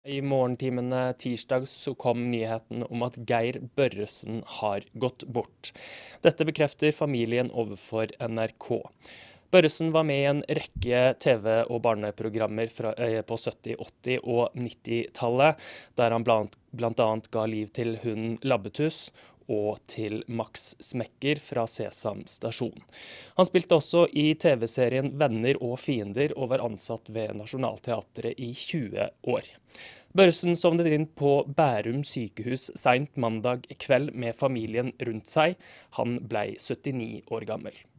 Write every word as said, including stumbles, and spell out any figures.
I morgentimene tirsdag så kom nyheten om at Geir Børresen har gått bort. Dette bekrefter familien overfor N R K. Børresen var med i en rekke T V- og barneprogrammer fra, eh, på sytti-, åtti- og nittitallet, der han blant, blant annet ga liv til hunden Labbetuss og til Max Smekker fra Sesam Stasjon. Han spilte også i T V-serien Venner og fiender og var ansatt ved Nationaltheatret i tjue år. Børresen sovnet inn på Bærum sykehus sent mandag kveld med familien rundt seg. Han ble syttini år gammel.